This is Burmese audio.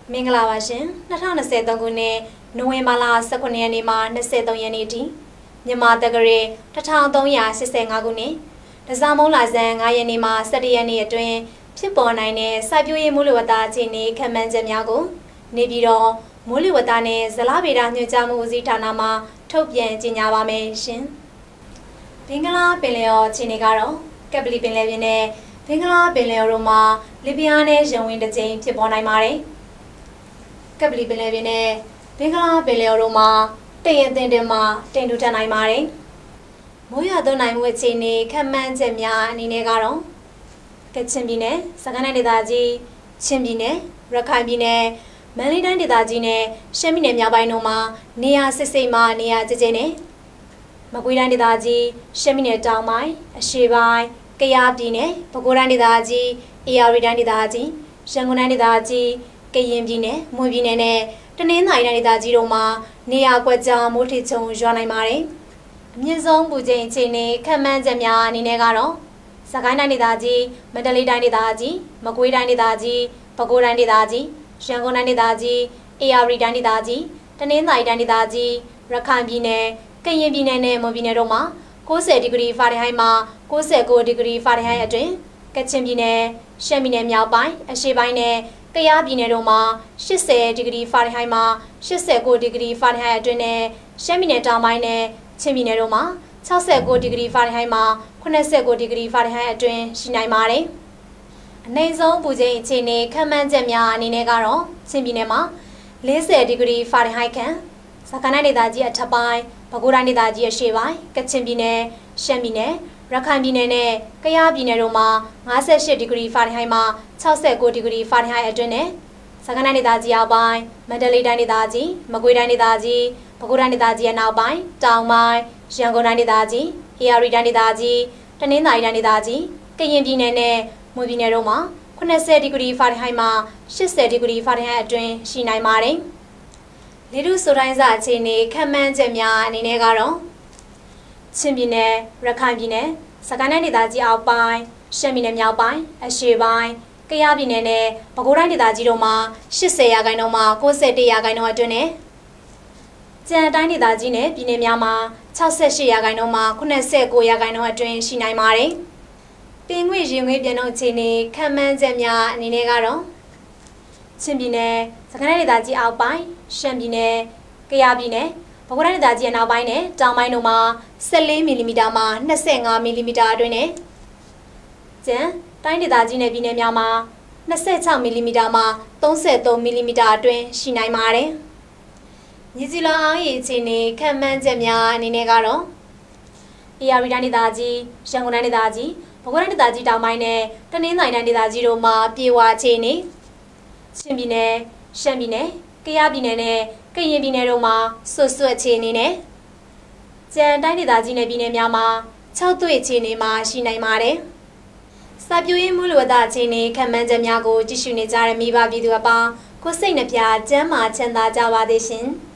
မင်္ဂလာပါရှင်2023ခုနှစ်နိုဝင်ဘာလ19ရက်နေ့မှ23ရက်နေ့ထိမြန်မာတက္ကရာ1385ခုနှစ်တစားမုံလာဇန်9ရက်နေ့မှ17ရက်နေ့အတွင်းဖြစ်ပေါ်နိုင်တဲ့စိုက်ပျိုးရေးမိုးလေဝသအခြေအနေခန့်မှန်းချက်များကိုနေပြည်တော်မိုးလေဝသနဲ့ဇလဗေဒညွှန်ကြားမှုဦးစီးဌာနမှထုတ်ပြန်ကြေညာပါမယ်ရှင်။ဘင်္ဂလားပင်လယ်အော်အခြေအနေကတော့ကပလီပင်လယ်ပြင်နဲ့ဘင်္ဂလားပင်လယ်အော်တို့မှာလီဘီယာနဲ့ရန်ဝင်တစ်ကြိမ်ဖြစ်ပေါ်နိုင်ပါတယ်။ကပလီပင်လယ်ပြင်နဲ့ဘင်္ဂလားပင်လယ်အော်တို့မှာတရင်အသင်းတင်မှာတင်ထူထပ်နိုင်ပါတယ်။မိုးရွာသွန်းနိုင်မှုအခြေအနေခန့်မှန်းချက်များအနေနဲ့ကတော့ကချင်ပြည်နယ်၊စကိုင်းတိုင်းဒေသကြီး၊ချင်းပြည်နယ်၊ရခိုင်ပြည်နယ်၊မန္တလေးတိုင်းဒေသကြီးနဲ့ရှမ်းပြည်နယ်မြောက်ပိုင်းတို့မှာနေရာစစ်စိမ့်မှနေရာကျကျနဲ့မကွေးတိုင်းဒေသကြီး၊ရှမ်းပြည်နယ်တောင်ပိုင်း၊အရှေ့ပိုင်း၊ကယားပြည်နယ်၊ပဲခူးတိုင်းဒေသကြီး၊အေရဝတီတိုင်းဒေသကြီး၊ရန်ကုန်တိုင်းဒေသကြီး၊ကရင်ပြည်နယ်၊မွန်ပြည်နယ်နဲ့တနင်္သာရီတိုင်းဒေသကြီးတို့မှာနေရာကွက်ကြားမိုးထစ်ချုံရွာနိုင်ပါတယ်။အမြင့်ဆုံးပူချိန်အခြေအနေခန့်မှန်းချက်များအနေနဲ့ကတော့စကိုင်းတိုင်းဒေသကြီးမန္တလေးတိုင်းဒေသကြီးမကွေးတိုင်းဒေသကြီးပဲခူးတိုင်းဒေသကြီးရန်ကုန်တိုင်းဒေသကြီးအေရဝတီတိုင်းဒေသကြီးတနင်္သာရီတိုင်းဒေသကြီးရခိုင်ပြည်နယ်ကရင်ပြည်နယ်နဲ့မွန်ပြည်နယ်တို့မှာ90ဒီဂရီဖာရင်ဟိုက်မှ69ဒီဂရီဖာရင်ဟိုက်အတွင်းကချင်ပြည်နယ်ရှမ်းပြည်နယ်မြောက်ပိုင်းအရှေ့ပိုင်းနဲ့ကယားပြည်နယ်တို့မှာ80ဒီဂရီဖာရင်ဟိုက်မှ89ဒီဂရီဖာရင်ဟိုက်အတွင်းနဲ့ရှမ်းပြည်နယ်တောင်ပိုင်းနဲ့ချင်းပြည်နယ်တို့မှာ69ဒီဂရီဖာရင်ဟိုက်မှ89ဒီဂရီဖာရင်ဟိုက်အတွင်းရှိနိုင်ပါတယ်။အနည်းဆုံးပူချိန်အခြေအနေခန့်မှန်းချက်များအနေနဲ့ကတော့ချင်းပြည်နယ်မှာ40ဒီဂရီဖာရင်ဟိုက်ခန့်စကိုင်းတိုင်းဒေသကြီးအထက်ပိုင်းပဲခူးတိုင်းဒေသကြီးအရှေ့ပိုင်းကချင်ပြည်နယ်ရှမ်းပြည်နယ်ရခိုင်ပြည်နယ်နဲ့ကယားပြည်နယ်တို့မှာ58ဒီဂရီဖာရင်ဟိုက်မှ69ဒီဂရီဖာရင်ဟိုက်အတွင်းနဲ့စကိုင်းတိုင်းဒေသကြီးအောက်ပိုင်းမန္တလေးတိုင်းဒေသကြီးမကွေးတိုင်းဒေသကြီးပဲခူးတိုင်းဒေသကြီးအနောက်ပိုင်းတောင်ပိုင်းရန်ကုန်တိုင်းဒေသကြီးအေရဝတီတိုင်းဒေသကြီးတနင်္သာရီတိုင်းဒေသကြီးကရင်ပြည်နယ်နဲ့မွန်ပြည်နယ်တို့မှာ80ဒီဂရီဖာရင်ဟိုက်မှ80ဒီဂရီဖာရင်ဟိုက်အတွင်းရှိနိုင်ပါတယ်။လေထုဆိုတိုင်းစာအခြေအနေခန့်မှန်းချက်များအနေနဲ့ကတော့ချင်းပြည်နယ်ရခိုင်ပြည်နယ်စကိုင်းတိုင်းဒေသကြီးအောက်ပိုင်းရှမ်းပြည်နယ်မြောက်ပိုင်းအရှေ့ပိုင်းကယားပြည်နယ်နဲ့ပဲခူးတိုင်းဒေသကြီးတို့မှာ80ရာခိုင်နှုန်းမှ91ရာခိုင်နှုန်းအတွင်းနဲ့ကျန်တိုင်းဒေသကြီးနဲ့ပြည်နယ်များမှာ68ရာခိုင်နှုန်းမှ89ရာခိုင်နှုန်းအတွင်းရှိနိုင်ပါတယ်။ပင်ငွေရင်ငွေပြန်တော့အခြေအနေခန့်မှန်းချက်များအနေနဲ့ကတော့ချင်းပြည်နယ်စကိုင်းတိုင်းဒေသကြီးအောက်ပိုင်းရှမ်းပြည်နယ်ကယားပြည်နယ်ပဲခူးတိုင်းဒေသကြီးအနောက်ပိုင်းနဲ့တောင်ပိုင်းတို့မှာ14မီလီမီတာမှ25မီလီမီတာအတွင်းနဲ့ကျန်တိုင်းဒေသကြီးနဲ့ပြည်နယ်များမှာ26မီလီမီတာမှ33မီလီမီတာအတွင်းရှိနိုင်ပါတယ်။မြေကြီးလောင်အားရေအခြေအနေခန့်မှန်းချက်များအနေနဲ့ကတော့အေရဝတီတိုင်းဒေသကြီးရန်ကုန်တိုင်းဒေသကြီးပဲခူးတိုင်းဒေသကြီးတောင်ပိုင်းနဲ့တနင်္သာရီတိုင်းဒေသကြီးတို့မှာပြေဝအခြေအနေချင်းပြည်နယ်ရှမ်းပြည်နယ်ကယားပြည်နယ်နဲ့ကရင်ပြည်နယ်တို့မှာဆွတ်ဆွတ်အခြေအနေနဲ့ကျန်တိုင်းဒေသကြီးနဲ့ပြည်နယ်များမှာ6သွေ့အခြေအနေမှာရှိနိုင်ပါတယ်။စိုက်ပျိုးရေးမိုးလေဝသအခြေအနေခန့်မှန်းချက်များကိုကြည့်ရှုနေကြတဲ့မိဘပြည်သူအပေါင်းကိုစိတ်နှပြကျန်းမာချမ်းသာကြပါစေရှင်။